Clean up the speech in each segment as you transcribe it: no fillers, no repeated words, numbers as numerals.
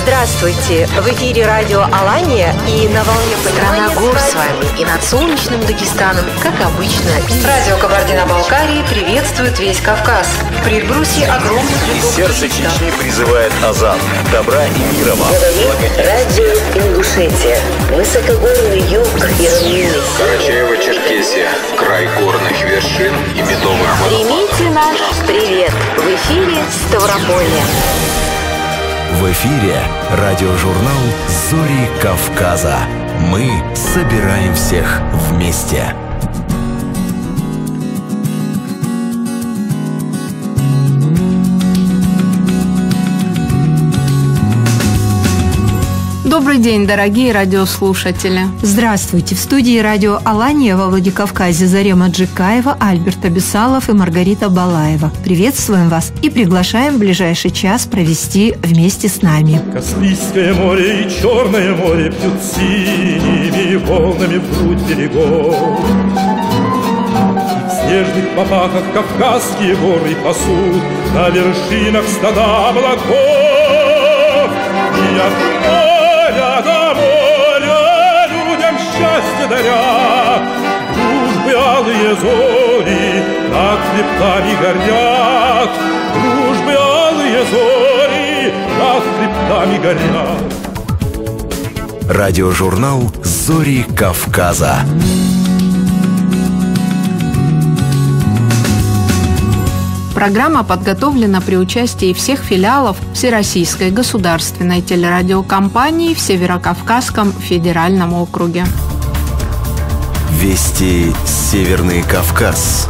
Здравствуйте! В эфире радио Алания и на волне Страна гор с вами и над солнечным Дагестаном, как обычно. Радио Кабардино-Балкарии приветствует весь Кавказ. В предбрусье огромных Из сердца Чечни призывает азан. Добра и мира вам. Говорит радио Ингушетия. Высокогорный юг и равнины. Карачаево-Черкесия. Край горных вершин и медовых водопадов. Примите наш привет. В эфире Ставрополье. В эфире радиожурнал «Зори Кавказа». Мы собираем всех вместе. Добрый день, дорогие радиослушатели. Здравствуйте. В студии радио Алания во Владикавказе Зарема Джикаева, Альберт Абисалов и Маргарита Балаева. Приветствуем вас и приглашаем в ближайший час провести вместе с нами. Каспийское море и Черное море пьют синими волнами вдруг берегов. И в снежных попахах Кавказские горы пасут на вершинах стада облаков. И от моря до моря людям счастье даря, дружбы алые зори над хребтами горят, дружбы алые зори над хребтами горят. Радиожурнал «Зори Кавказа». Программа подготовлена при участии всех филиалов Всероссийской государственной телерадиокомпании в Северокавказском федеральном округе. Вести Северный Кавказ.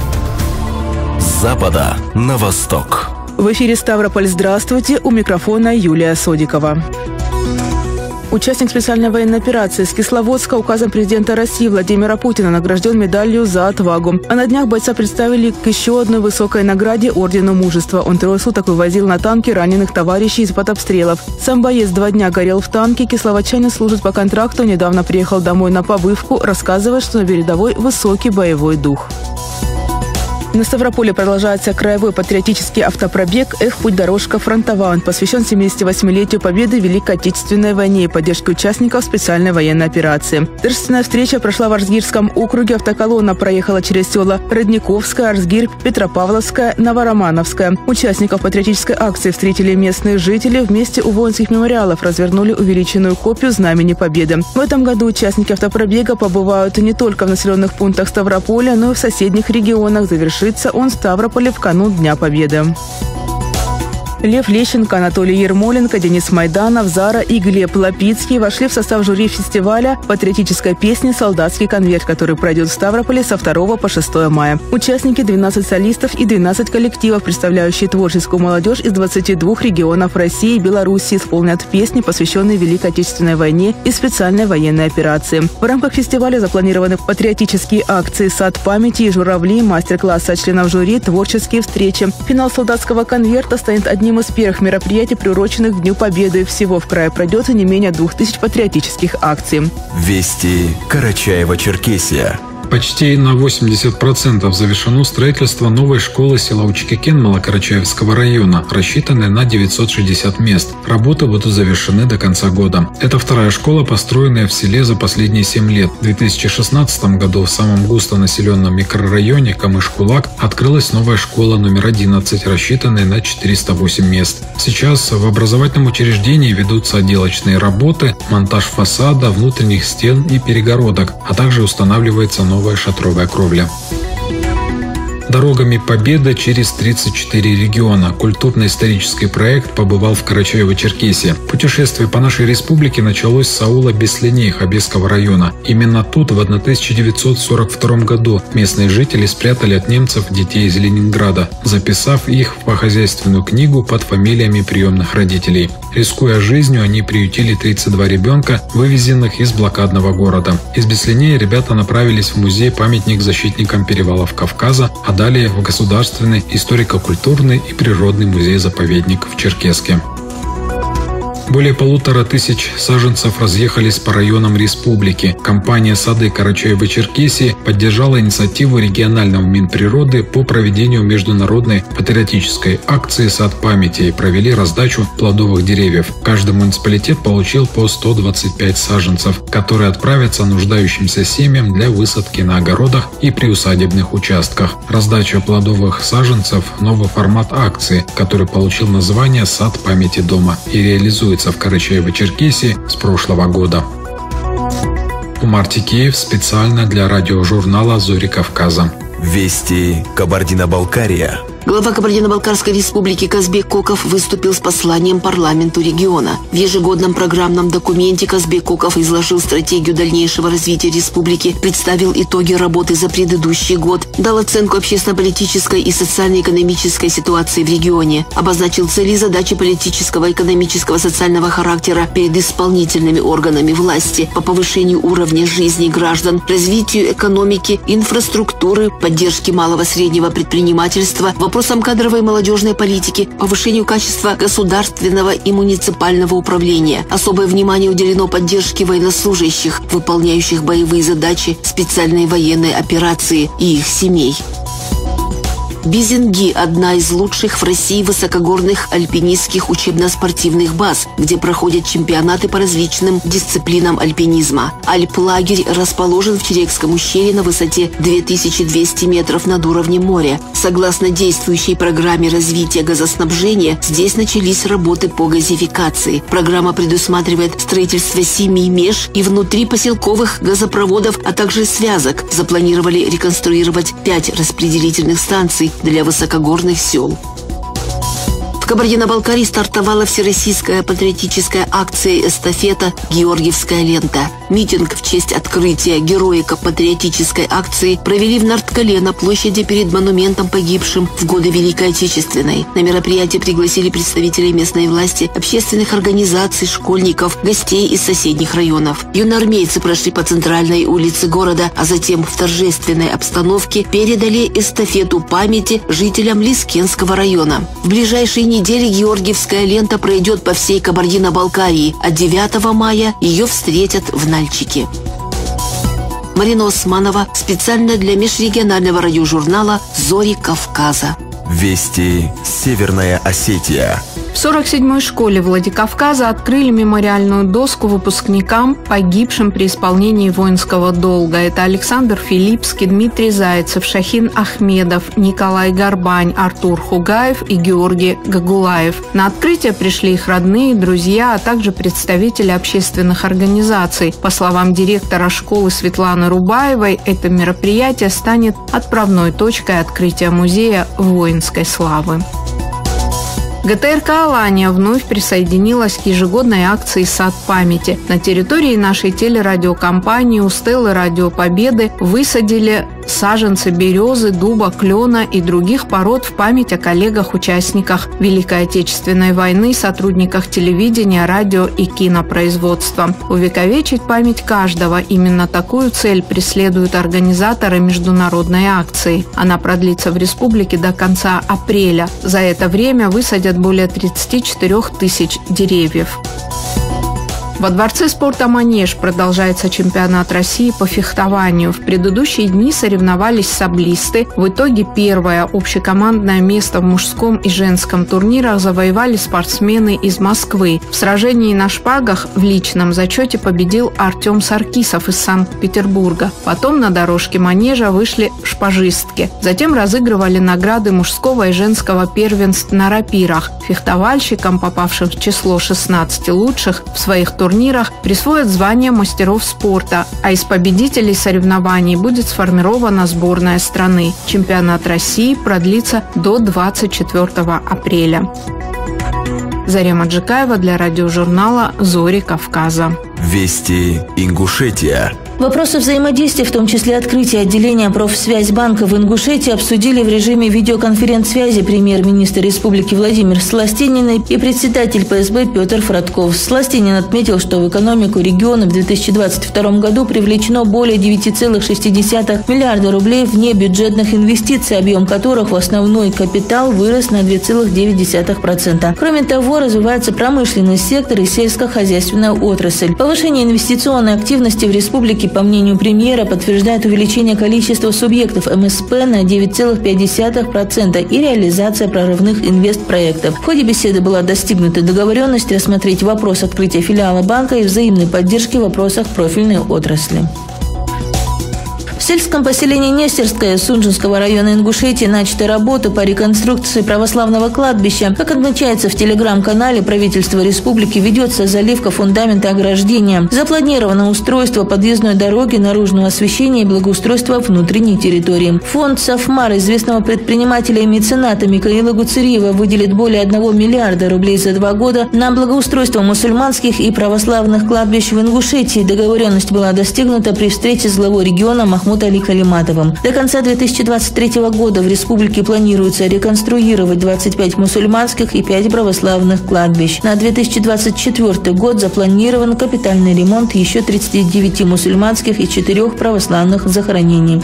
С запада на восток. В эфире Ставрополь. Здравствуйте. У микрофона Юлия Содикова. Участник специальной военной операции с Кисловодска указом президента России Владимира Путина награжден медалью за отвагу. А на днях бойца представили к еще одной высокой награде – Ордену Мужества. Он 3 суток вывозил на танке раненых товарищей из-под обстрелов. Сам боец 2 дня горел в танке. Кисловодчанин служит по контракту, недавно приехал домой на побывку, рассказывает, что на передовой высокий боевой дух. На Ставрополе продолжается краевой патриотический автопробег «Эх, путь дорожка фронтова». Он посвящен 78-летию победы в Великой Отечественной войне и поддержке участников специальной военной операции. Торжественная встреча прошла в Арзгирском округе. Автоколонна проехала через села Родниковская, Арзгирь, Петропавловская, Новоромановская. Участников патриотической акции встретили местные жители. Вместе у воинских мемориалов развернули увеличенную копию Знамени Победы. В этом году участники автопробега побывают не только в населенных пунктах Ставрополя, но и в соседних регионах. Завершится он в Ставрополе в канун Дня Победы. Лев Лещенко, Анатолий Ермоленко, Денис Майданов, Зара и Глеб Лапицкий вошли в состав жюри фестиваля патриотической песни «Солдатский конверт», который пройдет в Ставрополе со 2 по 6 мая. Участники – 12 солистов и 12 коллективов, представляющие творческую молодежь из 22 регионов России и Беларуси, исполнят песни, посвященные Великой Отечественной войне и специальной военной операции. В рамках фестиваля запланированы патриотические акции «Сад памяти» и «Журавли», мастер-классы от членов жюри, творческие встречи. Финал «Солдатского конверта» станет одним из первых мероприятий, приуроченных к Дню Победы. Всего в крае пройдет не менее 2000 патриотических акций. Вести Карачаево-Черкесия. Почти на 80% завершено строительство новой школы села Учкекен Малокарачаевского района, рассчитанной на 960 мест. Работы будут завершены до конца года. Это вторая школа, построенная в селе за последние 7 лет. В 2016 году в самом густонаселенном микрорайоне Камыш-Кулак открылась новая школа номер 11, рассчитанная на 408 мест. Сейчас в образовательном учреждении ведутся отделочные работы, монтаж фасада, внутренних стен и перегородок, а также устанавливается новая шатровая кровля. Дорогами Победы через 34 региона. Культурно-исторический проект побывал в Карачаево-Черкесии. Путешествие по нашей республике началось с аула Беслиней Хабесского района. Именно тут в 1942 году местные жители спрятали от немцев детей из Ленинграда, записав их в хозяйственную книгу под фамилиями приемных родителей. Рискуя жизнью, они приютили 32 ребенка, вывезенных из блокадного города. Из Беслиней ребята направились в музей-памятник защитникам перевалов Кавказа, а далее в Государственный историко-культурный и природный музей-заповедник в Черкесске. Более 1500 саженцев разъехались по районам республики. Компания «Сады Карачаево-Черкесии» поддержала инициативу регионального Минприроды по проведению международной патриотической акции «Сад памяти» и провели раздачу плодовых деревьев. Каждый муниципалитет получил по 125 саженцев, которые отправятся нуждающимся семьям для высадки на огородах и приусадебных участках. Раздача плодовых саженцев – новый формат акции, который получил название «Сад памяти дома» и реализуется в Карачаево-Черкесии с прошлого года. Умар Тикеев специально для радиожурнала «Зори Кавказа». Вести Кабардино-Балкария. Глава Кабардино-Балкарской республики Казбек Коков выступил с посланием парламенту региона. В ежегодном программном документе Казбек Коков изложил стратегию дальнейшего развития республики, представил итоги работы за предыдущий год, дал оценку общественно-политической и социально-экономической ситуации в регионе, обозначил цели и задачи политического, экономического, социального характера перед исполнительными органами власти по повышению уровня жизни граждан, развитию экономики, инфраструктуры, поддержке малого и среднего предпринимательства, вопросам кадровой и молодежной политики, повышению качества государственного и муниципального управления. Особое внимание уделено поддержке военнослужащих, выполняющих боевые задачи специальной военной операции и их семей. Бизинги – одна из лучших в России высокогорных альпинистских учебно-спортивных баз, где проходят чемпионаты по различным дисциплинам альпинизма. Альп-лагерь расположен в Терекском ущелье на высоте 2200 метров над уровнем моря. Согласно действующей программе развития газоснабжения, здесь начались работы по газификации. Программа предусматривает строительство 7 меж- и внутрипоселковых газопроводов, а также связок. Запланировали реконструировать 5 распределительных станций для высокогорных сел. В Кабардино-Балкарии стартовала всероссийская патриотическая акция «Эстафета. Георгиевская лента». Митинг в честь открытия героико-патриотической акции провели в Нарткале на площади перед монументом погибшим в годы Великой Отечественной. На мероприятие пригласили представителей местной власти, общественных организаций, школьников, гостей из соседних районов. Юноармейцы прошли по центральной улице города, а затем в торжественной обстановке передали эстафету памяти жителям Лискенского района. В ближайшие недели Георгиевская лента пройдет по всей Кабардино-Балкарии, а 9 мая ее встретят в Нальчике. Марина Османова специально для межрегионального радиожурнала «Зори Кавказа». Вести Северная Осетия. В 47-й школе Владикавказа открыли мемориальную доску выпускникам, погибшим при исполнении воинского долга. Это Александр Филиппский, Дмитрий Зайцев, Шахин Ахмедов, Николай Горбань, Артур Хугаев и Георгий Гагулаев. На открытие пришли их родные, друзья, а также представители общественных организаций. По словам директора школы Светланы Рубаевой, это мероприятие станет отправной точкой открытия музея воинской славы. ГТРК «Алания» вновь присоединилась к ежегодной акции «Сад памяти». На территории нашей телерадиокомпании у стелы «Радио Победы» высадили саженцы березы, дуба, клена и других пород в память о коллегах-участниках Великой Отечественной войны, сотрудниках телевидения, радио и кинопроизводства. Увековечить память каждого – именно такую цель преследуют организаторы международной акции. Она продлится в республике до конца апреля. За это время высадят более 34 тысяч деревьев. Во Дворце спорта «Манеж» продолжается чемпионат России по фехтованию. В предыдущие дни соревновались саблисты. В итоге первое общекомандное место в мужском и женском турнирах завоевали спортсмены из Москвы. В сражении на шпагах в личном зачете победил Артем Саркисов из Санкт-Петербурга. Потом на дорожке «Манежа» вышли шпажистки. Затем разыгрывали награды мужского и женского первенств на рапирах. Фехтовальщикам, попавшим в число 16 лучших в своих турнирах, присвоят звание мастеров спорта, а из победителей соревнований будет сформирована сборная страны. Чемпионат России продлится до 24 апреля. Зарема Джикаева для радиожурнала «Зори Кавказа». Вести Ингушетия. Вопросы взаимодействия, в том числе открытие отделения Профсвязьбанка в Ингушетии, обсудили в режиме видеоконференц-связи премьер-министр республики Владимир Сластенин и председатель ПСБ Петр Фродков. Сластенин отметил, что в экономику региона в 2022 году привлечено более 9,6 миллиарда рублей внебюджетных инвестиций, объем которых в основной капитал вырос на 2,9%. Кроме того, развивается промышленный сектор и сельскохозяйственная отрасль. Повышение инвестиционной активности в республике, по мнению премьера, подтверждает увеличение количества субъектов МСП на 9,5% и реализация прорывных инвестпроектов. В ходе беседы была достигнута договоренность рассмотреть вопрос открытия филиала банка и взаимной поддержки в вопросах профильной отрасли. В сельском поселении Нестерское Сунжинского района Ингушетии начаты работы по реконструкции православного кладбища. Как отмечается в телеграм-канале, правительство республики ведется заливка фундамента ограждения. Запланировано устройство подъездной дороги, наружного освещения и благоустройства внутренней территории. Фонд «Сафмар» известного предпринимателя и мецената Михаила Гуцериева выделит более 1 миллиарда рублей за 2 года на благоустройство мусульманских и православных кладбищ в Ингушетии. Договоренность была достигнута при встрече с главой региона Махмудом Али Калиматовым. До конца 2023 года в республике планируется реконструировать 25 мусульманских и 5 православных кладбищ. На 2024 год запланирован капитальный ремонт еще 39 мусульманских и 4 православных захоронений.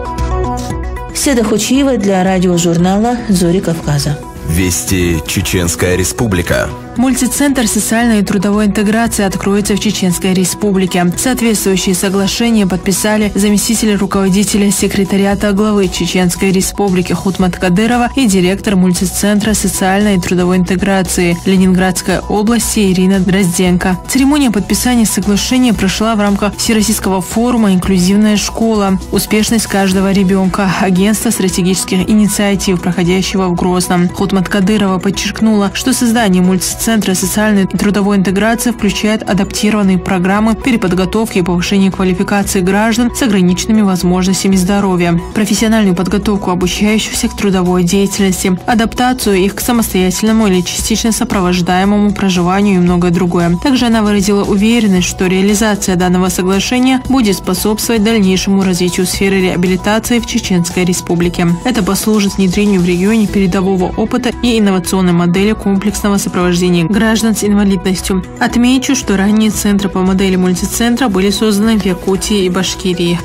Седа Хочиева для радиожурнала «Зори Кавказа». Вести Чеченская Республика. Мультицентр социальной и трудовой интеграции откроется в Чеченской Республике. Соответствующие соглашения подписали заместитель руководителя секретариата главы Чеченской Республики Хутмат Кадырова и директор мультицентра социальной и трудовой интеграции Ленинградской области Ирина Дрозденко. Церемония подписания соглашения прошла в рамках Всероссийского форума «Инклюзивная школа. Успешность каждого ребенка» Агентства стратегических инициатив, проходящего в Грозном. Хутмат Кадырова подчеркнула, что создание мультицентра социальной и трудовой интеграции включает адаптированные программы переподготовки и повышения квалификации граждан с ограниченными возможностями здоровья, профессиональную подготовку обучающихся к трудовой деятельности, адаптацию их к самостоятельному или частично сопровождаемому проживанию и многое другое. Также она выразила уверенность, что реализация данного соглашения будет способствовать дальнейшему развитию сферы реабилитации в Чеченской Республике. Это послужит внедрению в регионе передового опыта и инновационной модели комплексного сопровождения граждан с инвалидностью. Отмечу, что ранее центры по модели мультицентра были созданы в Якутии и Башкирии.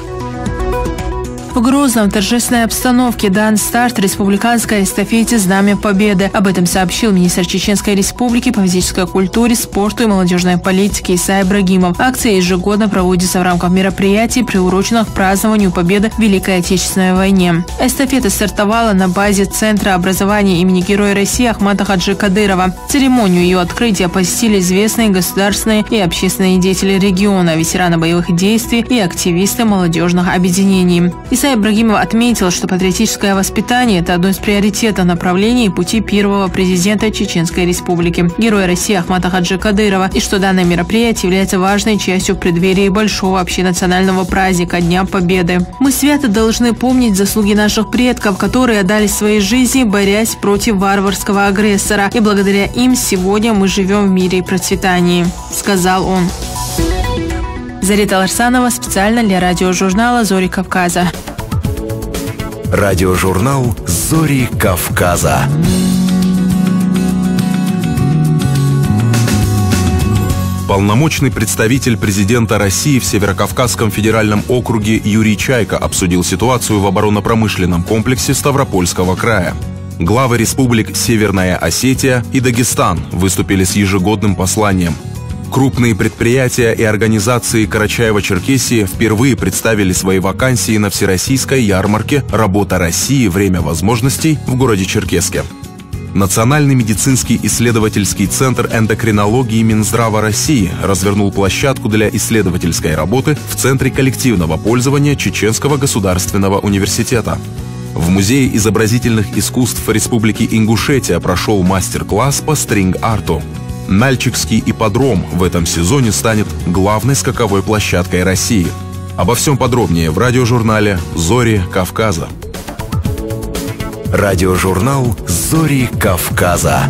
В Грозном в торжественной обстановке дан старт республиканской эстафете «Знамя Победы». Об этом сообщил министр Чеченской Республики по физической культуре, спорту и молодежной политике Исай Ибрагимов. Акция ежегодно проводится в рамках мероприятий, приуроченных к празднованию победы в Великой Отечественной войне. Эстафета стартовала на базе Центра образования имени Героя России Ахмата Хаджи Кадырова. Церемонию ее открытия посетили известные государственные и общественные деятели региона, ветераны боевых действий и активисты молодежных объединений. Исай Ибрагимов отметил, что патриотическое воспитание – это одно из приоритетов направлений и пути первого президента Чеченской Республики, Героя России Ахмата Хаджи Кадырова, и что данное мероприятие является важной частью в преддверии большого общенационального праздника Дня Победы. Мы свято должны помнить заслуги наших предков, которые отдали свои жизни, борясь против варварского агрессора, и благодаря им сегодня мы живем в мире и процветании, сказал он. Зарита Ларсанова специально для радиожурнала «Зори Кавказа». Радиожурнал «Зори Кавказа». Полномочный представитель президента России в Северокавказском федеральном округе Юрий Чайка обсудил ситуацию в оборонно-промышленном комплексе Ставропольского края. Главы республик Северная Осетия и Дагестан выступили с ежегодным посланием. Крупные предприятия и организации Карачаево-Черкесии впервые представили свои вакансии на всероссийской ярмарке «Работа России. Время возможностей» в городе Черкесске. Национальный медицинский исследовательский центр эндокринологии Минздрава России развернул площадку для исследовательской работы в Центре коллективного пользования Чеченского государственного университета. В Музее изобразительных искусств Республики Ингушетия прошел мастер-класс по стринг-арту. Нальчикский ипподром в этом сезоне станет главной скаковой площадкой России. Обо всем подробнее в радиожурнале «Зори Кавказа». Радиожурнал «Зори Кавказа».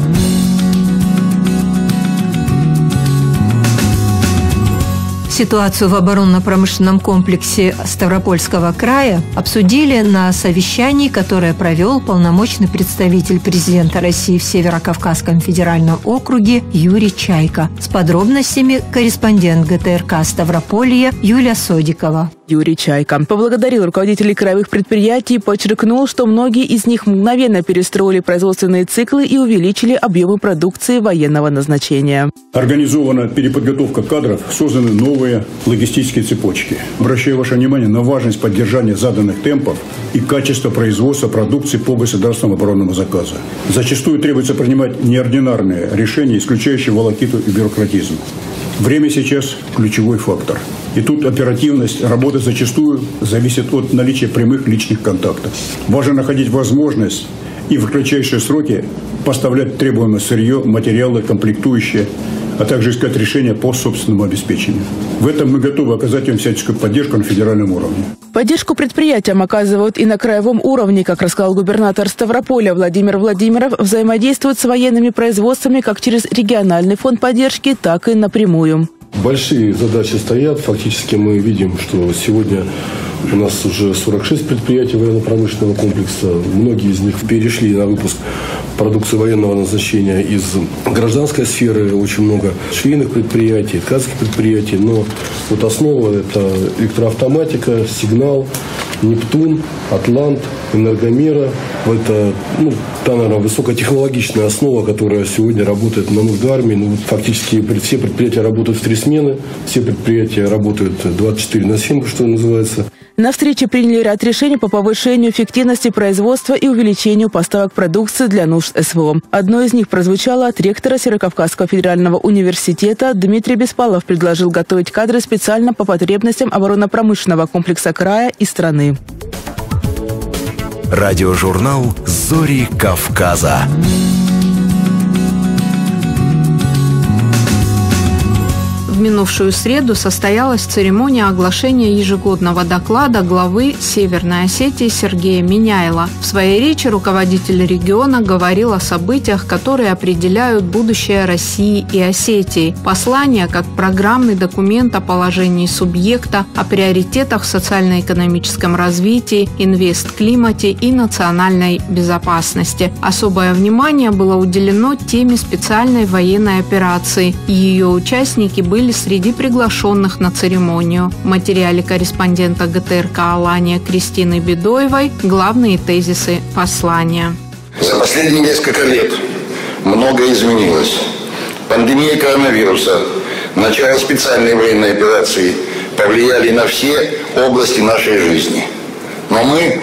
Ситуацию в оборонно-промышленном комплексе Ставропольского края обсудили на совещании, которое провел полномочный представитель президента России в Северо-Кавказском федеральном округе Юрий Чайка. С подробностями корреспондент ГТРК Ставрополья Юлия Содикова. Юрий Чайка поблагодарил руководителей краевых предприятий и подчеркнул, что многие из них мгновенно перестроили производственные циклы и увеличили объемы продукции военного назначения. Организована переподготовка кадров, созданы новые логистические цепочки. Обращаю ваше внимание на важность поддержания заданных темпов и качества производства продукции по государственному оборонному заказу. Зачастую требуется принимать неординарные решения, исключающие волокиту и бюрократизм. Время сейчас ключевой фактор. И тут оперативность работы зачастую зависит от наличия прямых личных контактов. Важно находить возможность и в кратчайшие сроки поставлять требуемое сырье, материалы, комплектующие, а также искать решения по собственному обеспечению. В этом мы готовы оказать им всяческую поддержку на федеральном уровне. Поддержку предприятиям оказывают и на краевом уровне. Как рассказал губернатор Ставрополя Владимир Владимиров, взаимодействуют с военными производствами как через региональный фонд поддержки, так и напрямую. Большие задачи стоят. Фактически мы видим, что сегодня у нас уже 46 предприятий военно-промышленного комплекса. Многие из них перешли на выпуск продукции военного назначения из гражданской сферы. Очень много швейных предприятий, ткацких предприятий. Но вот основа – это электроавтоматика, Сигнал, Нептун, Атлант, Энергомера. Это та, наверное, высокотехнологичная основа, которая сегодня работает на нужды армии. Фактически все предприятия работают в 3 смены, все предприятия работают 24/7, что называется. На встрече приняли ряд решений по повышению эффективности производства и увеличению поставок продукции для нужд СВО. Одно из них прозвучало от ректора Северо-Кавказского федерального университета. Дмитрий Беспалов предложил готовить кадры специально по потребностям оборонно-промышленного комплекса края и страны. Радиожурнал «Зори Кавказа». В минувшую среду состоялась церемония оглашения ежегодного доклада главы Северной Осетии Сергея Миняйла. В своей речи руководитель региона говорил о событиях, которые определяют будущее России и Осетии. Послание как программный документ о положении субъекта, о приоритетах в социально-экономическом развитии, инвестклимате и национальной безопасности. Особое внимание было уделено теме специальной военной операции, и ее участники были среди приглашенных на церемонию. В материале корреспондента ГТРК «Алания» Кристины Бедоевой главные тезисы послания. За последние несколько лет многое изменилось. Пандемия коронавируса, начало специальной военной операции повлияли на все области нашей жизни. Но мы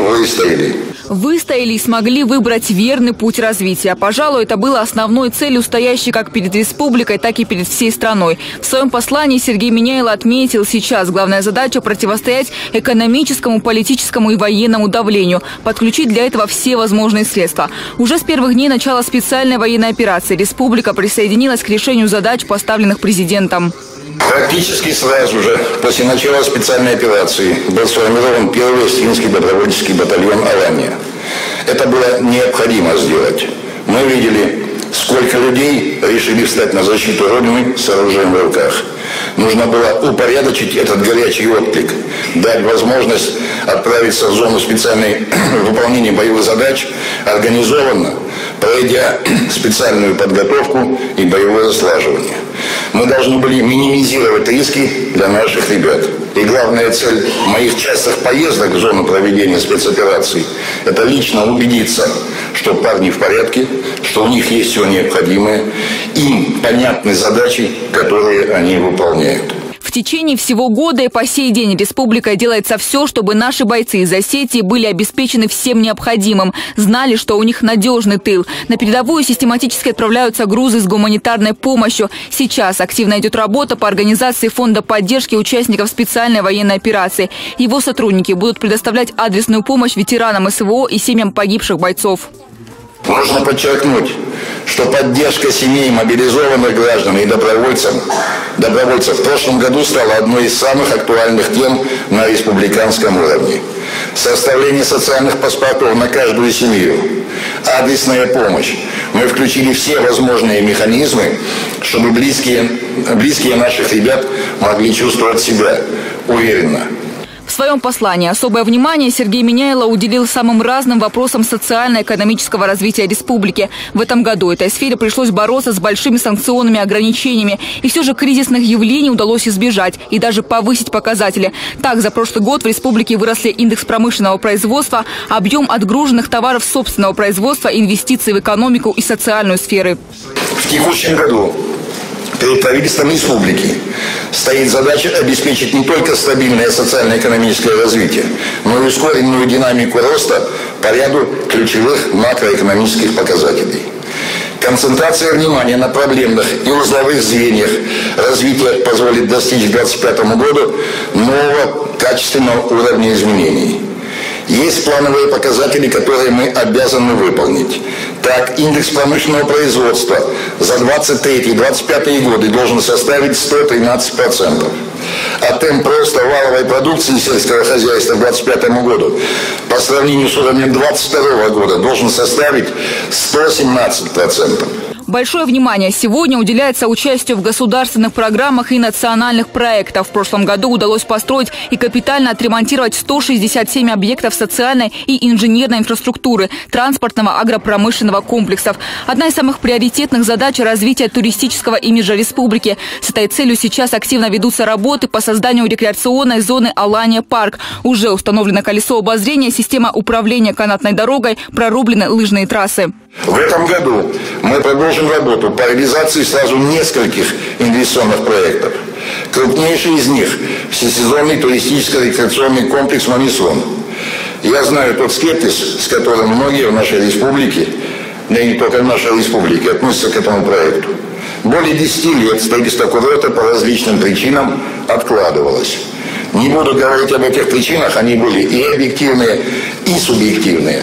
выстояли и смогли выбрать верный путь развития. Пожалуй, это было основной целью, стоящей как перед республикой, так и перед всей страной. В своем послании Сергей Миняйло отметил, сейчас главная задача – противостоять экономическому, политическому и военному давлению, подключить для этого все возможные средства. Уже с первых дней начала специальной военной операции республика присоединилась к решению задач, поставленных президентом. Практически сразу же после начала специальной операции был сформирован первый осетинский добровольческий батальон «Алания». Это было необходимо сделать. Мы видели, сколько людей решили встать на защиту Родины с оружием в руках. Нужно было упорядочить этот горячий отклик, дать возможность отправиться в зону специальной выполнения боевых задач организованно, пройдя специальную подготовку и боевое слаживание. Мы должны были минимизировать риски для наших ребят. И главная цель моих частых поездок в зону проведения спецопераций – это лично убедиться, что парни в порядке, что у них есть все необходимое, им понятны задачи, которые они выполняют. В течение всего года и по сей день республика делается все, чтобы наши бойцы из Осетии были обеспечены всем необходимым, знали, что у них надежный тыл. На передовую систематически отправляются грузы с гуманитарной помощью. Сейчас активно идет работа по организации фонда поддержки участников специальной военной операции. Его сотрудники будут предоставлять адресную помощь ветеранам СВО и семьям погибших бойцов. Нужно подчеркнуть, что поддержка семей мобилизованных граждан и добровольцев в прошлом году стала одной из самых актуальных тем на республиканском уровне. составление социальных паспортов на каждую семью, адресная помощь. Мы включили все возможные механизмы, чтобы близкие наших ребят могли чувствовать себя уверенно. В своем послании особое внимание Сергей Миняйло уделил самым разным вопросам социально-экономического развития республики. В этом году этой сфере пришлось бороться с большими санкционными ограничениями. И все же кризисных явлений удалось избежать и даже повысить показатели. Так, за прошлый год в республике выросли индекс промышленного производства, объем отгруженных товаров собственного производства, инвестиции в экономику и социальную сферы. В текущем году перед правительством республики стоит задача обеспечить не только стабильное социально-экономическое развитие, но и ускоренную динамику роста по ряду ключевых макроэкономических показателей. Концентрация внимания на проблемных и узловых звеньях развития позволит достичь к 2025 году нового качественного уровня изменений. Есть плановые показатели, которые мы обязаны выполнить. Так, индекс промышленного производства за 2023-2025 годы должен составить 113%. А темп роста валовой продукции сельского хозяйства к 2025 году по сравнению с уровнем 2022 года должен составить 117%. Большое внимание сегодня уделяется участию в государственных программах и национальных проектах. В прошлом году удалось построить и капитально отремонтировать 167 объектов социальной и инженерной инфраструктуры, транспортного агропромышленного комплексов. Одна из самых приоритетных задач – развитие туристического имиджа республики. С этой целью сейчас активно ведутся работы по созданию рекреационной зоны Алания-парк. Уже установлено колесо обозрения, система управления канатной дорогой, прорублены лыжные трассы. В этом году мы продолжим работу по реализации сразу нескольких инвестиционных проектов. Крупнейший из них – всесезонный туристическо-рекреационный комплекс «Мамисон». Я знаю тот скепсис, с которым многие в нашей республике, да и не только в нашей республике, относятся к этому проекту. Более 10 лет строительство курорта по различным причинам откладывалось. Не буду говорить об этих причинах, они были и объективные, и субъективные.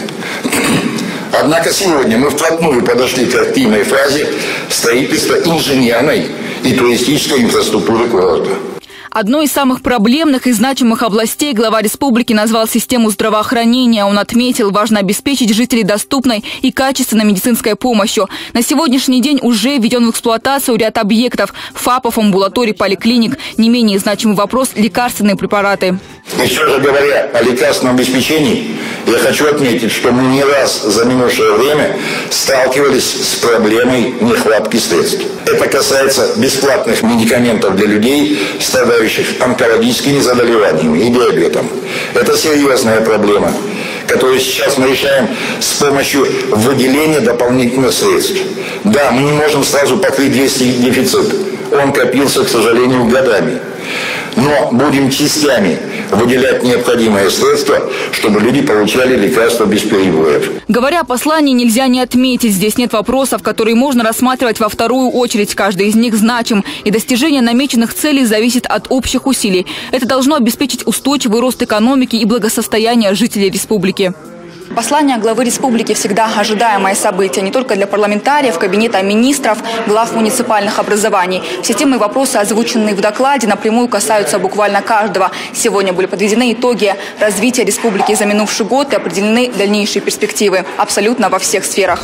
Однако сегодня мы вплотную подошли к активной фазе строительства инженерной и туристической инфраструктуры курорта. Одной из самых проблемных и значимых областей глава республики назвал систему здравоохранения. Он отметил, важно обеспечить жителей доступной и качественной медицинской помощью. На сегодняшний день уже введен в эксплуатацию ряд объектов – ФАПов, амбулаторий, поликлиник. Не менее значимый вопрос – лекарственные препараты. И все же говоря о лекарственном обеспечении, я хочу отметить, что мы не раз за минувшее время сталкивались с проблемой нехватки средств. Это касается бесплатных медикаментов для людей, страдающих онкологическими заболеваниями и диабетом. Это серьезная проблема, которую сейчас мы решаем с помощью выделения дополнительных средств. Да, мы не можем сразу покрыть весь дефицит. Он копился, к сожалению, годами. Но будем частями выделять необходимые средства, чтобы люди получали лекарства без перебоев. Говоря о послании, нельзя не отметить. Здесь нет вопросов, которые можно рассматривать во вторую очередь. Каждый из них значим. И достижение намеченных целей зависит от общих усилий. Это должно обеспечить устойчивый рост экономики и благосостояние жителей республики. Послание главы республики всегда ожидаемое событие не только для парламентариев, кабинета министров, глав муниципальных образований. Все темы и вопросы, озвученные в докладе, напрямую касаются буквально каждого. Сегодня были подведены итоги развития республики за минувший год и определены дальнейшие перспективы абсолютно во всех сферах.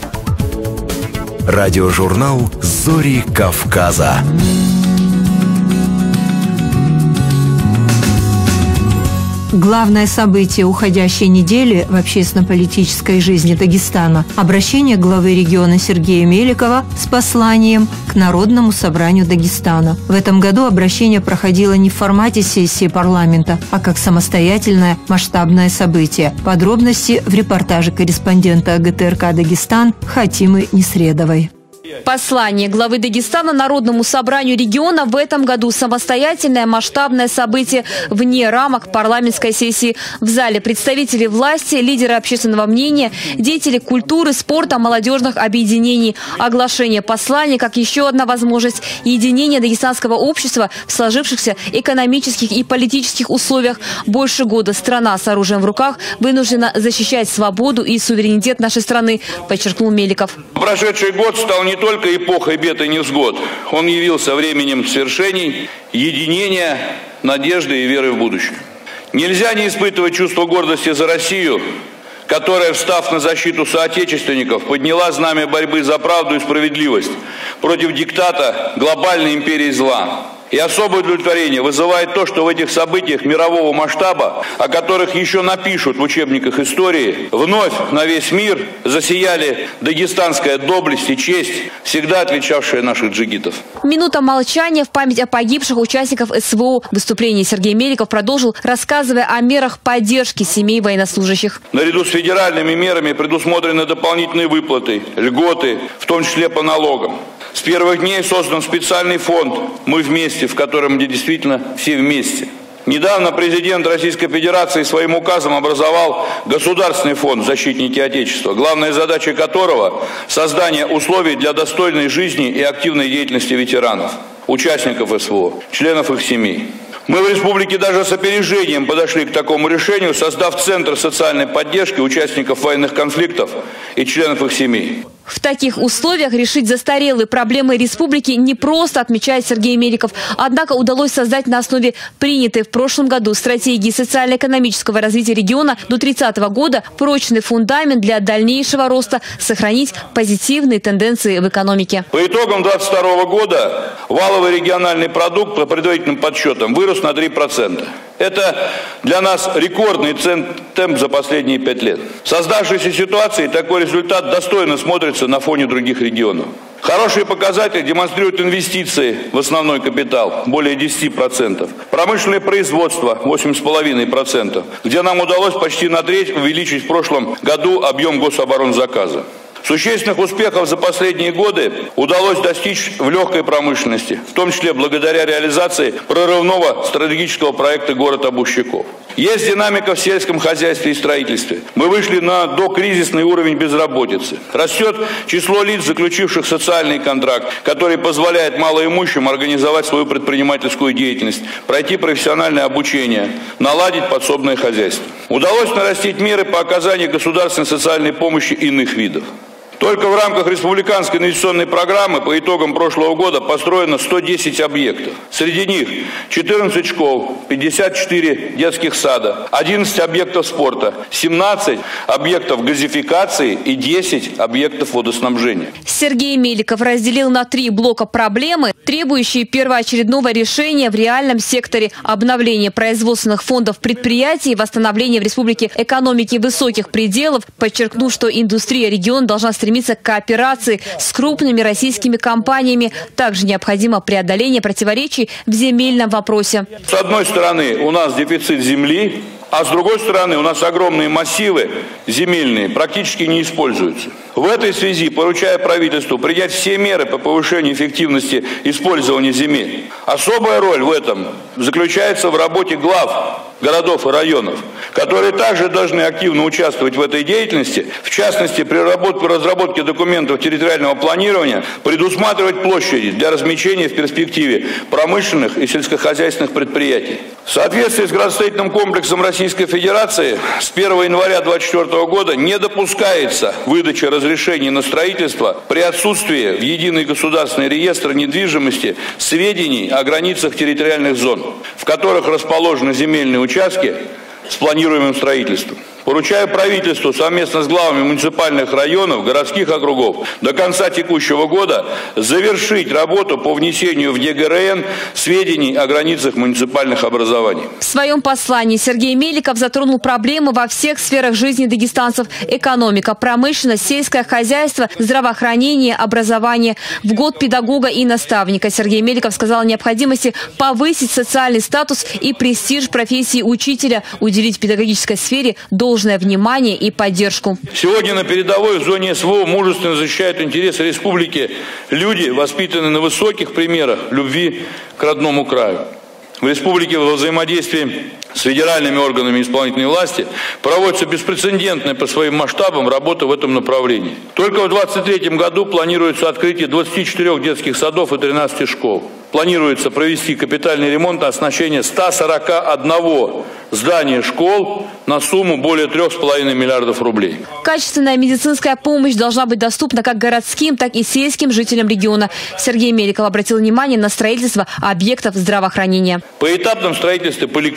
Радиожурнал «Зори Кавказа». Главное событие уходящей недели в общественно-политической жизни Дагестана – обращение главы региона Сергея Меликова с посланием к Народному собранию Дагестана. В этом году обращение проходило не в формате сессии парламента, а как самостоятельное масштабное событие. Подробности в репортаже корреспондента ГТРК «Дагестан» Хатимы Несредовой. Послание главы Дагестана Народному собранию региона в этом году самостоятельное масштабное событие вне рамок парламентской сессии. В зале представители власти, лидеры общественного мнения, деятели культуры, спорта, молодежных объединений. Оглашение послания как еще одна возможность единения дагестанского общества в сложившихся экономических и политических условиях. Больше года страна с оружием в руках вынуждена защищать свободу и суверенитет нашей страны, подчеркнул Меликов. Прошедший год стал не только эпохой бед и невзгод. Он явился временем свершений, единения, надежды и веры в будущее. Нельзя не испытывать чувство гордости за Россию, которая, встав на защиту соотечественников, подняла знамя борьбы за правду и справедливость против диктата глобальной империи зла. И особое удовлетворение вызывает то, что в этих событиях мирового масштаба, о которых еще напишут в учебниках истории, вновь на весь мир засияли дагестанская доблесть и честь, всегда отличавшая наших джигитов. Минута молчания в память о погибших участников СВО. Выступление Сергей Меликов продолжил, рассказывая о мерах поддержки семей военнослужащих. Наряду с федеральными мерами предусмотрены дополнительные выплаты, льготы, в том числе по налогам. С первых дней создан специальный фонд «Мы вместе», в котором действительно все вместе. Недавно президент Российской Федерации своим указом образовал Государственный фонд «Защитники Отечества», главная задача которого – создание условий для достойной жизни и активной деятельности ветеранов, участников СВО, членов их семей. Мы в республике даже с опережением подошли к такому решению, создав Центр социальной поддержки участников военных конфликтов и членов их семей. В таких условиях решить застарелые проблемы республики непросто, отмечает Сергей Меликов. Однако удалось создать на основе принятой в прошлом году стратегии социально-экономического развития региона до 30 года прочный фундамент для дальнейшего роста, сохранить позитивные тенденции в экономике. По итогам 2022 года валовый региональный продукт по предварительным подсчетам вырос на 3%. Это для нас рекордный темп за последние 5 лет. В создавшейся ситуации такой результат достойно смотрится на фоне других регионов. Хорошие показатели демонстрируют инвестиции в основной капитал, более 10%. Промышленное производство, 8,5%, где нам удалось почти на треть увеличить в прошлом году объем гособоронзаказа. Существенных успехов за последние годы удалось достичь в легкой промышленности, в том числе благодаря реализации прорывного стратегического проекта «Город обувщиков». Есть динамика в сельском хозяйстве и строительстве. Мы вышли на докризисный уровень безработицы. Растет число лиц, заключивших социальный контракт, который позволяет малоимущим организовать свою предпринимательскую деятельность, пройти профессиональное обучение, наладить подсобное хозяйство. Удалось нарастить меры по оказанию государственной социальной помощи иных видов. Только в рамках республиканской инвестиционной программы по итогам прошлого года построено 110 объектов. Среди них 14 школ, 54 детских сада, 11 объектов спорта, 17 объектов газификации и 10 объектов водоснабжения. Сергей Меликов разделил на 3 блока проблемы, требующие первоочередного решения в реальном секторе: обновление производственных фондов предприятий, восстановление в республике экономики высоких пределов, подчеркнув, что индустрия региона должна стремиться к кооперации с крупными российскими компаниями. Также необходимо преодоление противоречий в земельном вопросе. С одной стороны, у нас дефицит земли, а с другой стороны, у нас огромные массивы земельные практически не используются. В этой связи поручаю правительству принять все меры по повышению эффективности использования земель. Особая роль в этом заключается в работе глав городов и районов, которые также должны активно участвовать в этой деятельности, в частности, при разработке документов территориального планирования, предусматривать площади для размещения в перспективе промышленных и сельскохозяйственных предприятий. В соответствии с градостроительным комплексом Российской Федерации с 1 января 2024 года не допускается выдача разрешений на строительство при отсутствии в единый государственный реестр недвижимости сведений о границах территориальных зон, в которых расположены земельные участки с планируемым строительством. Поручаю правительству совместно с главами муниципальных районов, городских округов до конца текущего года завершить работу по внесению в ЕГРН сведений о границах муниципальных образований. В своем послании Сергей Меликов затронул проблемы во всех сферах жизни дагестанцев: экономика, промышленность, сельское хозяйство, здравоохранение, образование. В год педагога и наставника Сергей Меликов сказал о необходимости повысить социальный статус и престиж профессии учителя, уделить педагогической сфере должное внимание и поддержку. Сегодня на передовой в зоне СВО мужественно защищают интересы республики люди, воспитанные на высоких примерах любви к родному краю. В республике во взаимодействии с федеральными органами исполнительной власти проводится беспрецедентная по своим масштабам работа в этом направлении. Только в 2023 году планируется открытие 24 детских садов и 13 школ. Планируется провести капитальный ремонт и оснащение 141 здания школ на сумму более 3,5 миллиардов рублей. Качественная медицинская помощь должна быть доступна как городским, так и сельским жителям региона. Сергей Меликов обратил внимание на строительство объектов здравоохранения. Поэтапном строительстве поликлиник,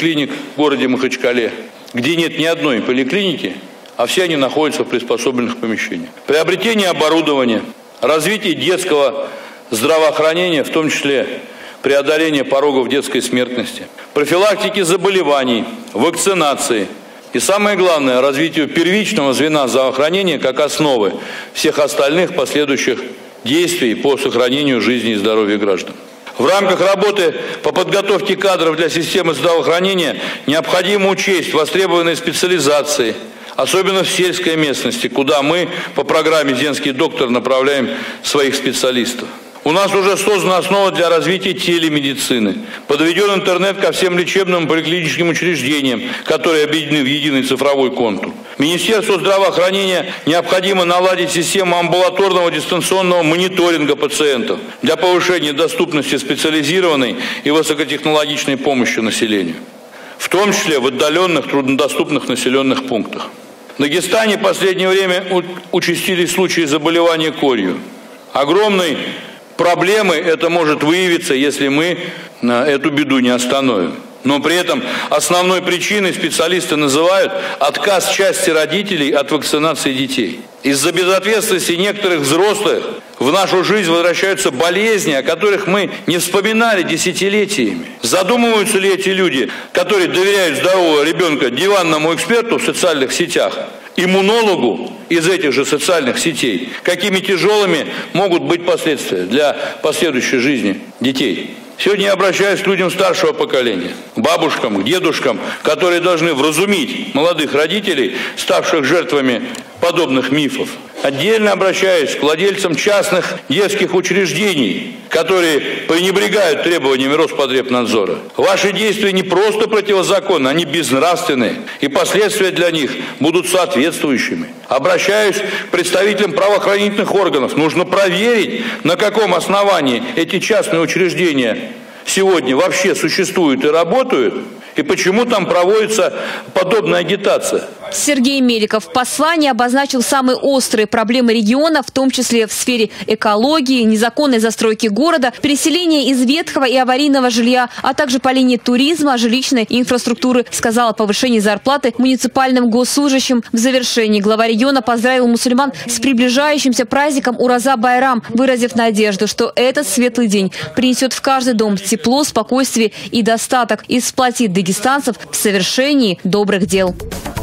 в городе Махачкале, где нет ни одной поликлиники, а все они находятся в приспособленных помещениях. Приобретение оборудования, развитие детского здравоохранения, в том числе преодоление порогов детской смертности, профилактики заболеваний, вакцинации и, самое главное, развитие первичного звена здравоохранения как основы всех остальных последующих действий по сохранению жизни и здоровья граждан. В рамках работы по подготовке кадров для системы здравоохранения необходимо учесть востребованные специализации, особенно в сельской местности, куда мы по программе «Земский доктор» направляем своих специалистов. У нас уже создана основа для развития телемедицины. Подведен интернет ко всем лечебным поликлиническим учреждениям, которые объединены в единый цифровой контур. Министерству здравоохранения необходимо наладить систему амбулаторного дистанционного мониторинга пациентов для повышения доступности специализированной и высокотехнологичной помощи населению, в том числе в отдаленных, труднодоступных населенных пунктах. В Дагестане в последнее время участились случаи заболевания корью. Огромной проблемой это может выявиться, если мы эту беду не остановим. Но при этом основной причиной специалисты называют отказ части родителей от вакцинации детей. Из-за безответственности некоторых взрослых в нашу жизнь возвращаются болезни, о которых мы не вспоминали десятилетиями. Задумываются ли эти люди, которые доверяют здорового ребенка диванному эксперту в социальных сетях, иммунологу из этих же социальных сетей, какими тяжелыми могут быть последствия для последующей жизни детей? Сегодня я обращаюсь к людям старшего поколения, к бабушкам, к дедушкам, которые должны вразумить молодых родителей, ставших жертвами подобных мифов. Отдельно обращаюсь к владельцам частных детских учреждений, которые пренебрегают требованиями Роспотребнадзора. Ваши действия не просто противозаконны, они безнравственные, и последствия для них будут соответствующими. Обращаюсь к представителям правоохранительных органов. Нужно проверить, на каком основании эти частные учреждения сегодня вообще существуют и работают, и почему там проводится подобная агитация. Сергей Меликов в послании обозначил самые острые проблемы региона, в том числе в сфере экологии, незаконной застройки города, переселения из ветхого и аварийного жилья, а также по линии туризма, жилищной инфраструктуры. Сказал о повышении зарплаты муниципальным госслужащим. В завершении глава региона поздравил мусульман с приближающимся праздником Ураза-Байрам, выразив надежду, что этот светлый день принесет в каждый дом тепло, спокойствие и достаток и сплотит дагестанцев в совершении добрых дел.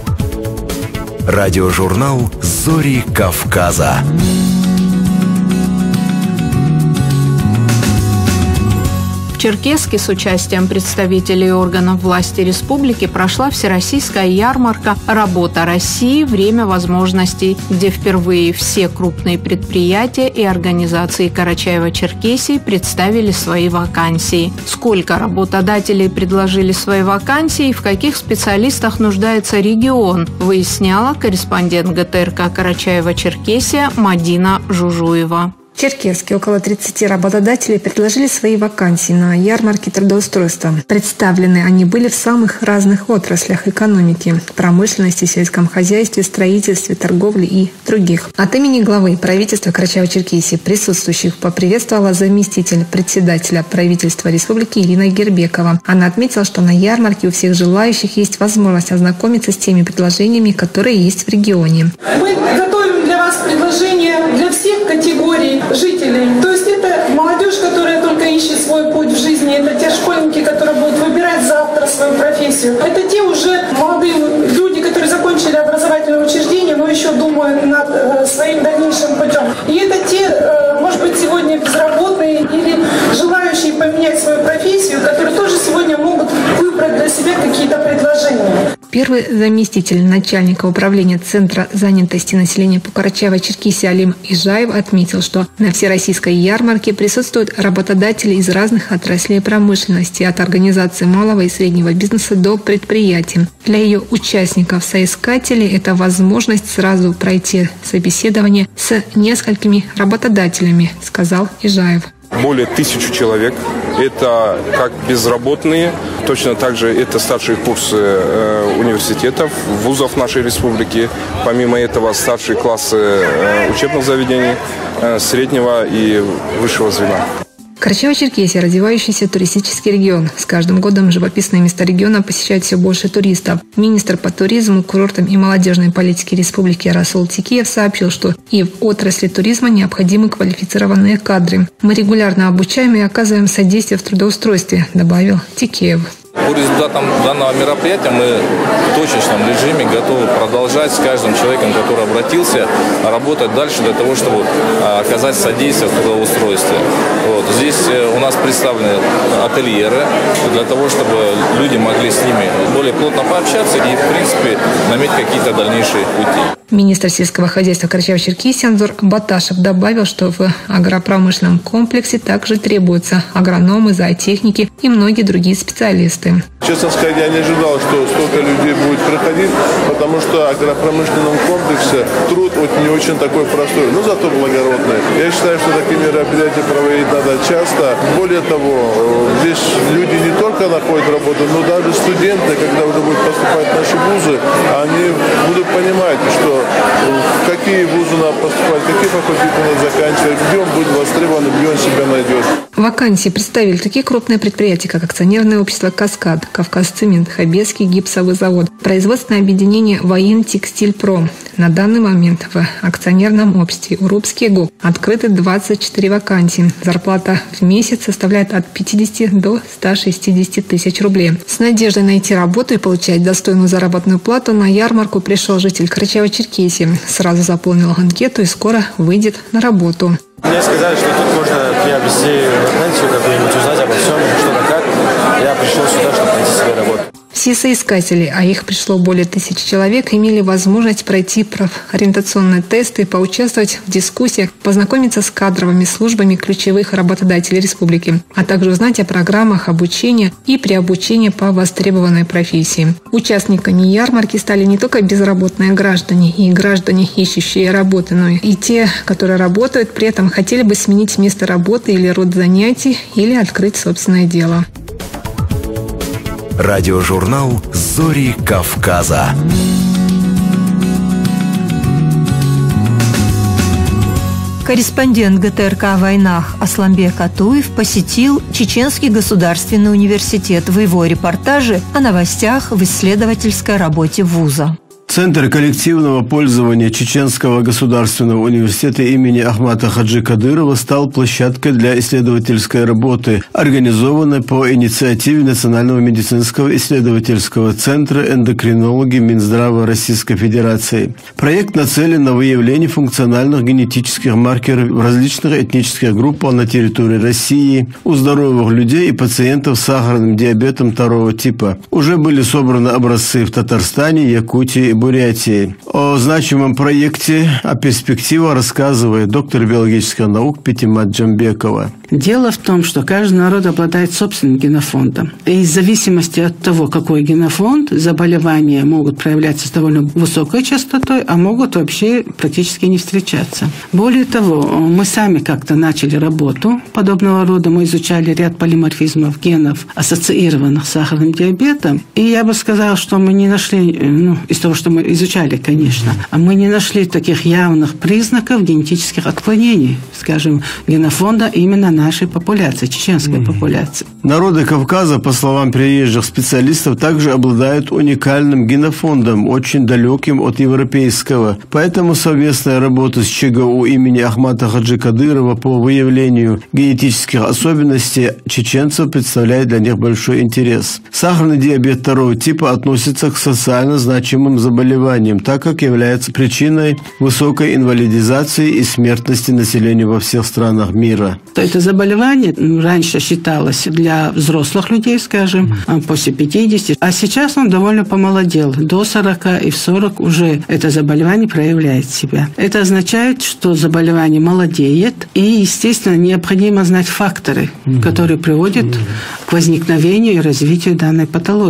Радиожурнал «Зори Кавказа». В Черкесске с участием представителей органов власти республики прошла всероссийская ярмарка «Работа России. Время возможностей», где впервые все крупные предприятия и организации Карачаево-Черкесии представили свои вакансии. Сколько работодателей предложили свои вакансии и в каких специалистах нуждается регион, выясняла корреспондент ГТРК Карачаево-Черкесия Мадина Жужуева. В Черкесске около 30 работодателей предложили свои вакансии на ярмарке трудоустройства. Представлены они были в самых разных отраслях экономики – промышленности, сельском хозяйстве, строительстве, торговле и других. От имени главы правительства Карачаево-Черкесии присутствующих поприветствовала заместитель председателя правительства республики Ирина Гербекова. Она отметила, что на ярмарке у всех желающих есть возможность ознакомиться с теми предложениями, которые есть в регионе. Мы готовим для вас предложения для всех категорий жителей. То есть это молодежь, которая только ищет свой путь в жизни, это те школьники, которые будут выбирать завтра свою профессию. Это те уже молодые люди, которые закончили образовательное учреждение, но еще думают над своим дальнейшим путем. И это те, может быть, сегодня безработные или желающие поменять свою профессию, которые тоже сегодня могут выбрать для себя какие-то предложения. Первый заместитель начальника управления Центра занятости населения по Карачаево-Черкесии Алим Ижаев отметил, что на всероссийской ярмарке присутствуют работодатели из разных отраслей промышленности, от организации малого и среднего бизнеса до предприятий. Для ее участников-соискателей это возможность сразу пройти собеседование с несколькими работодателями, сказал Ижаев. Более 1000 человек. Это как безработные, точно так же это старшие курсы университетов, вузов нашей республики. Помимо этого старшие классы учебных заведений, среднего и высшего звена. Карачаево-Черкесия – развивающийся туристический регион. С каждым годом живописные места региона посещают все больше туристов. Министр по туризму, курортам и молодежной политике республики Расул Тикеев сообщил, что и в отрасли туризма необходимы квалифицированные кадры. Мы регулярно обучаем и оказываем содействие в трудоустройстве, добавил Тикеев. По результатам данного мероприятия мы в точечном режиме готовы продолжать с каждым человеком, который обратился, работать дальше для того, чтобы оказать содействие в трудоустройстве. Здесь у нас представлены ательеры для того, чтобы люди могли с ними более плотно пообщаться и, в принципе, наметить какие-то дальнейшие пути. Министр сельского хозяйства Карачаево-Черкесии Анзор Баташев добавил, что в агропромышленном комплексе также требуются агрономы, зоотехники и многие другие специалисты. Честно сказать, я не ожидал, что столько людей будет проходить, потому что в агропромышленном комплексе труд не очень такой простой, но зато благородный. Я считаю, что такие мероприятия проводить надо часто. Более того, здесь люди не только находят работу, но даже студенты, когда уже будут поступать в наши вузы, они будут понимать, что в какие вузы надо поступать, какие факультеты надо заканчивать, где он будет востребован, где он себя найдет. Вакансии представили такие крупные предприятия, как акционерное общество «Каскад», «Кавказцемент», Хабецкий гипсовый завод, производственное объединение «Воин-Текстиль-Пром». На данный момент в акционерном обществе «Урупский ГОК» открыты 24 вакансии. Зарплата в месяц составляет от 50 до 160 тысяч рублей. С надеждой найти работу и получать достойную заработную плату на ярмарку пришел житель Карачаево-Черкесии. Сразу заполнил анкету и скоро выйдет на работу. Мне сказали, что тут можно приобрести вакансию, как-нибудь узнать обо всем, что да как. Я пришел сюда, чтобы найти себе работу. Все соискатели, а их пришло более 1000 человек, имели возможность пройти профориентационные тесты, поучаствовать в дискуссиях, познакомиться с кадровыми службами ключевых работодателей республики, а также узнать о программах обучения и переобучения по востребованной профессии. Участниками ярмарки стали не только безработные граждане и граждане, ищущие работы, но и те, которые работают, при этом хотели бы сменить место работы или род занятий, или открыть собственное дело. Радиожурнал «Зори Кавказа». Корреспондент ГТРК о войнах Асламбек Атуев посетил Чеченский государственный университет. В его репортаже о новостях в исследовательской работе вуза. Центр коллективного пользования Чеченского государственного университета имени Ахмата Хаджи Кадырова стал площадкой для исследовательской работы, организованной по инициативе Национального медицинского исследовательского центра эндокринологии Минздрава Российской Федерации. Проект нацелен на выявление функциональных генетических маркеров в различных этнических группах на территории России у здоровых людей и пациентов с сахарным диабетом 2 типа. Уже были собраны образцы в Татарстане, Якутии и Бурятии. О значимом проекте, о перспективах рассказывает доктор биологических наук Петимат Джамбекова. Дело в том, что каждый народ обладает собственным генофондом. И в зависимости от того, какой генофонд, заболевания могут проявляться с довольно высокой частотой, а могут вообще практически не встречаться. Более того, мы сами как-то начали работу подобного рода. Мы изучали ряд полиморфизмов генов, ассоциированных с сахарным диабетом. И я бы сказала, что мы не нашли, из того, что мы изучали, конечно, а мы не нашли таких явных признаков генетических отклонений, скажем, генофонда именно нашей популяции, чеченской популяции. Народы Кавказа, по словам приезжих специалистов, также обладают уникальным генофондом, очень далеким от европейского. Поэтому совместная работа с ЧГУ имени Ахмата Хаджи Кадырова по выявлению генетических особенностей чеченцев представляет для них большой интерес. Сахарный диабет 2 типа относится к социально значимым заболеваниям, так как является причиной высокой инвалидизации и смертности населения во всех странах мира. Это заболевание раньше считалось для взрослых людей, скажем, после 50, а сейчас он довольно помолодел. До 40 и в 40 уже это заболевание проявляет себя. Это означает, что заболевание молодеет, и, естественно, необходимо знать факторы, которые приводят к возникновению и развитию данной патологии.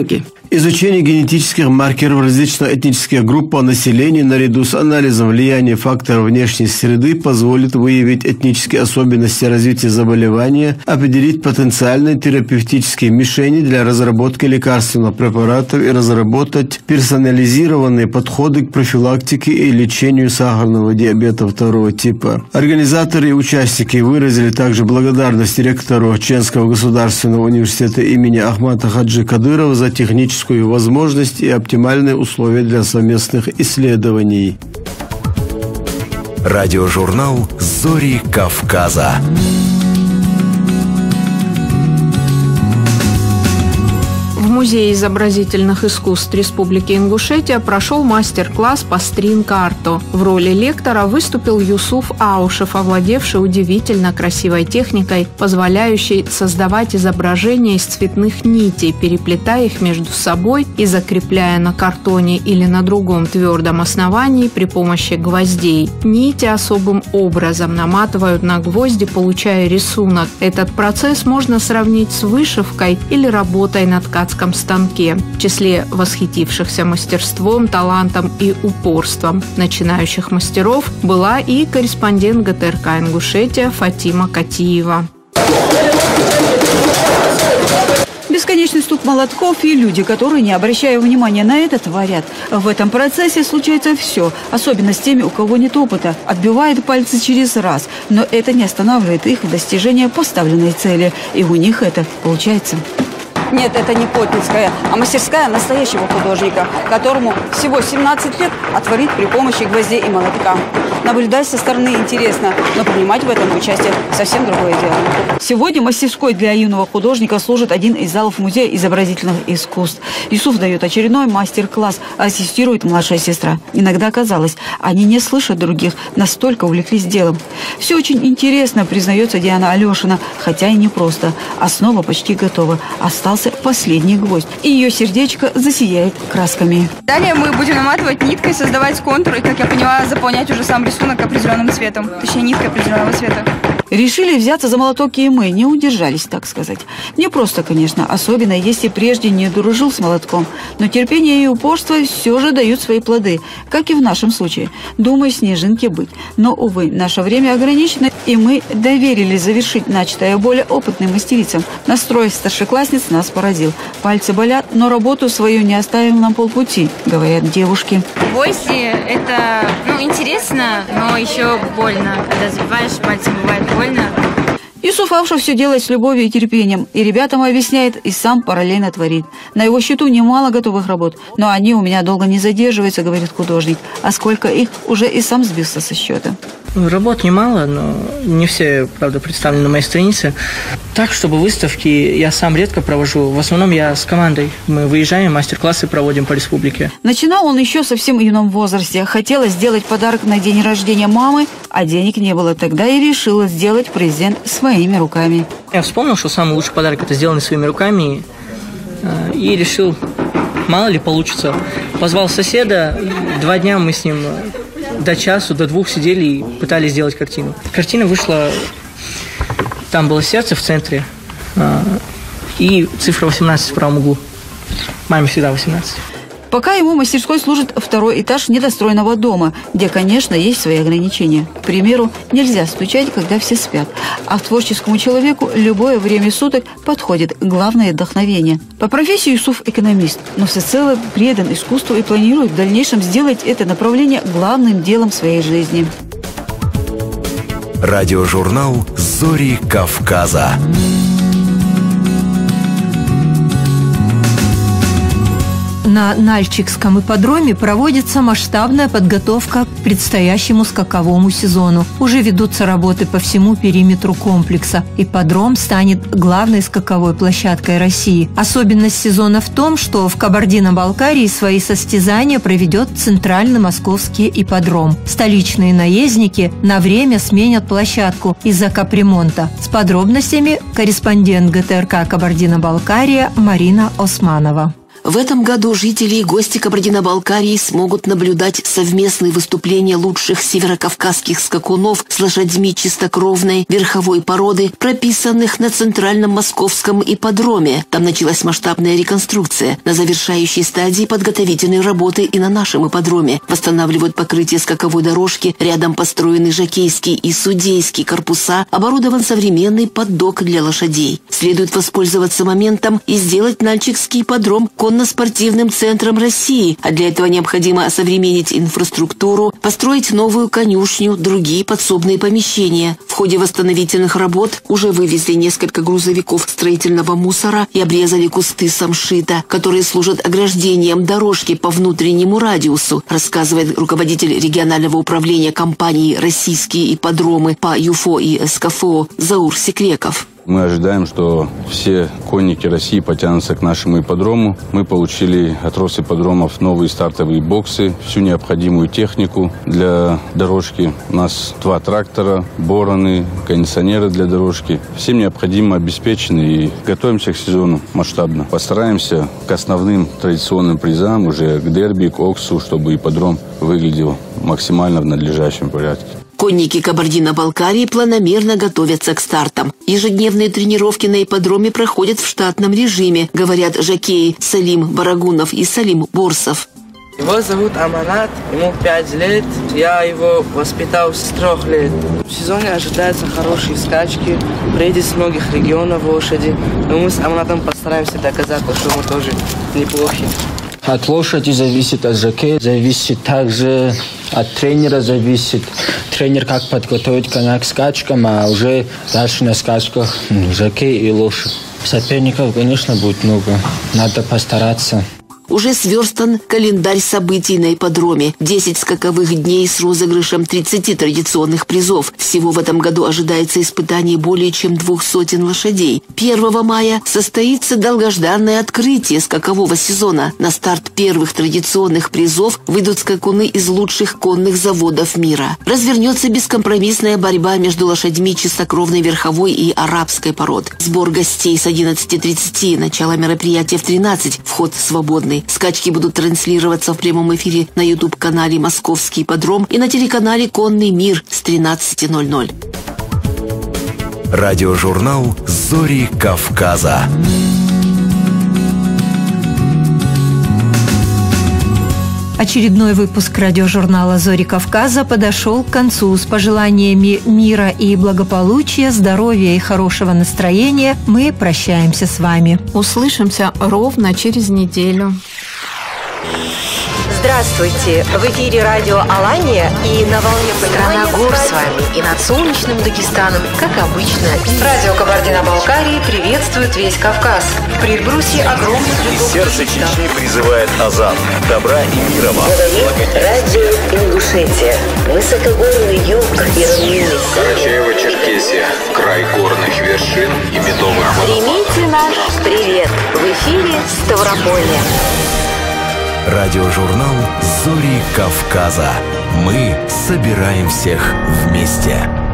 Изучение генетических маркеров различных этнических групп по населению наряду с анализом влияния факторов внешней среды позволит выявить этнические особенности развития заболевания, определить потенциальные терапевтические мишени для разработки лекарственных препаратов и разработать персонализированные подходы к профилактике и лечению сахарного диабета второго типа. Организаторы и участники выразили также благодарность ректору Чеченского государственного университета имени Ахмата Хаджи Кадырова за техническую возможность и оптимальные условия для совместных исследований. Радиожурнал «Зори Кавказа». В Музее изобразительных искусств Республики Ингушетия прошел мастер-класс по стрин-карту. В роли лектора выступил Юсуф Аушев, овладевший удивительно красивой техникой, позволяющей создавать изображения из цветных нитей, переплетая их между собой и закрепляя на картоне или на другом твердом основании при помощи гвоздей. Нити особым образом наматывают на гвозди, получая рисунок. Этот процесс можно сравнить с вышивкой или работой на ткацком станке. В числе восхитившихся мастерством, талантом и упорством начинающих мастеров была и корреспондент ГТРК Ингушетия Фатима Катиева. Бесконечный стук молотков и люди, которые, не обращая внимания на это, творят. В этом процессе случается все, особенно с теми, у кого нет опыта. Отбивают пальцы через раз, но это не останавливает их в достижении поставленной цели. И у них это получается. Нет, это не плотницкая, а мастерская настоящего художника, которому всего 17 лет, а творит при помощи гвоздей и молотка. Наблюдать со стороны интересно, но принимать в этом участие совсем другое дело. Сегодня мастерской для юного художника служит один из залов Музея изобразительных искусств. Юсуф дает очередной мастер-класс, ассистирует младшая сестра. Иногда казалось, они не слышат других, настолько увлеклись делом. Все очень интересно, признается Диана Алешина, хотя и непросто. Основа почти готова. Остался последний гвоздь, и ее сердечко засияет красками. Далее мы будем наматывать ниткой, создавать контур и, как я поняла, заполнять уже сам рисунок определенным цветом, точнее ниткой определенного цвета. Решили взяться за молоток и мы, не удержались, так сказать. Не просто, конечно, особенно если прежде не дружил с молотком, но терпение и упорство все же дают свои плоды, как и в нашем случае. Думаю, снежинки быть. Но, увы, наше время ограничено, и мы доверили завершить начатое более опытным мастерицам. Настрой старшеклассниц нас поразил. Пальцы болят, но работу свою не оставил на полпути, говорят девушки. Гвозди – это, интересно, но еще больно. Когда забиваешь, пальцем бывает больно. Юсуф Аушев все делает с любовью и терпением, и ребятам объясняет, и сам параллельно творит. На его счету немало готовых работ, но они у меня долго не задерживаются, говорит художник, а сколько их, уже и сам сбился со счета. Работ немало, но не все, правда, представлены на моей странице. Так, чтобы выставки я сам редко провожу. В основном я с командой. Мы выезжаем, мастер-классы проводим по республике. Начинал он еще в совсем юном возрасте. Хотела сделать подарок на день рождения мамы, а денег не было. Тогда и решила сделать презент своими руками. Я вспомнил, что самый лучший подарок – это сделанный своими руками. И решил, мало ли получится. Позвал соседа. 2 дня мы с ним до часу, до 2 сидели и пытались сделать картину. Картина вышла, там было сердце в центре и цифра 18 в правом углу. Маме всегда 18. Пока ему мастерской служит 2-й этаж недостроенного дома, где, конечно, есть свои ограничения. К примеру, нельзя стучать, когда все спят. А творческому человеку любое время суток подходит главное вдохновение. По профессии Юсуф экономист, но всецело предан искусству и планирует в дальнейшем сделать это направление главным делом своей жизни. Радиожурнал «Зори Кавказа». На Нальчикском ипподроме проводится масштабная подготовка к предстоящему скаковому сезону. Уже ведутся работы по всему периметру комплекса. Ипподром станет главной скаковой площадкой России. Особенность сезона в том, что в Кабардино-Балкарии свои состязания проведет Центральный Московский ипподром. Столичные наездники на время сменят площадку из-за капремонта. С подробностями корреспондент ГТРК Кабардино-Балкария Марина Османова. В этом году жители и гости Кабардино-Балкарии смогут наблюдать совместные выступления лучших северокавказских скакунов с лошадьми чистокровной верховой породы, прописанных на Центральном Московском ипподроме. Там началась масштабная реконструкция. На завершающей стадии подготовительные работы и на нашем ипподроме. Восстанавливают покрытие скаковой дорожки, рядом построены жокейский и судейский корпуса, оборудован современный поддок для лошадей. Следует воспользоваться моментом и сделать Нальчикский ипподром конно-спортивным центром России, а для этого необходимо осовременить инфраструктуру, построить новую конюшню, другие подсобные помещения. В ходе восстановительных работ уже вывезли несколько грузовиков строительного мусора и обрезали кусты самшита, которые служат ограждением дорожки по внутреннему радиусу, рассказывает руководитель регионального управления компании «Российские ипподромы» по ЮФО и СКФО Заур Секреков. Мы ожидаем, что все конники России потянутся к нашему ипподрому. Мы получили от Росипподромов новые стартовые боксы, всю необходимую технику для дорожки. У нас 2 трактора, бороны, кондиционеры для дорожки. Всем необходимо обеспечены и готовимся к сезону масштабно. Постараемся к основным традиционным призам, уже к дерби, к Оксу, чтобы ипподром выглядел максимально в надлежащем порядке. Конники Кабардино-Балкарии планомерно готовятся к стартам. Ежедневные тренировки на ипподроме проходят в штатном режиме, говорят жокеи Салим Барагунов и Салим Борсов. Его зовут Аманат, ему 5 лет, я его воспитал с 3 лет. В сезоне ожидаются хорошие скачки, приедет с многих регионов лошади, но мы с Аманатом постараемся доказать, что мы тоже неплохи. От лошади зависит, от жокея зависит, также от тренера зависит. Тренер как подготовить коня к скачкам, а уже дальше на скачках жокей и лошадь. Соперников, конечно, будет много, надо постараться. Уже сверстан календарь событий на ипподроме. 10 скаковых дней с розыгрышем 30 традиционных призов. Всего в этом году ожидается испытание более чем 200 лошадей. 1 мая состоится долгожданное открытие скакового сезона. На старт первых традиционных призов выйдут скакуны из лучших конных заводов мира. Развернется бескомпромиссная борьба между лошадьми чистокровной верховой и арабской пород. Сбор гостей с 11:30, начало мероприятия в 13, вход свободный. Скачки будут транслироваться в прямом эфире на YouTube-канале «Московский ипподром» и на телеканале «Конный мир» с 13:00. Радиожурнал «Зори Кавказа». Очередной выпуск радиожурнала «Зори Кавказа» подошел к концу. С пожеланиями мира и благополучия, здоровья и хорошего настроения мы прощаемся с вами. Услышимся ровно через неделю. Здравствуйте! В эфире радио «Алания» и на волне «Страна гор» с вами и над солнечным Дагестаном, как обычно. Радио Кабардино-Балкарии приветствует весь Кавказ. В предбрусье огромных Из сердца Чечни призывает азан. Добра и мира вам. Говорит радио Ингушетия. Высокогорный юг и равнины. Карачаево-Черкесия. Край горных вершин и медовых водопадов. Примите наш привет. В эфире Ставрополье. Радиожурнал «Зори Кавказа». Мы собираем всех вместе.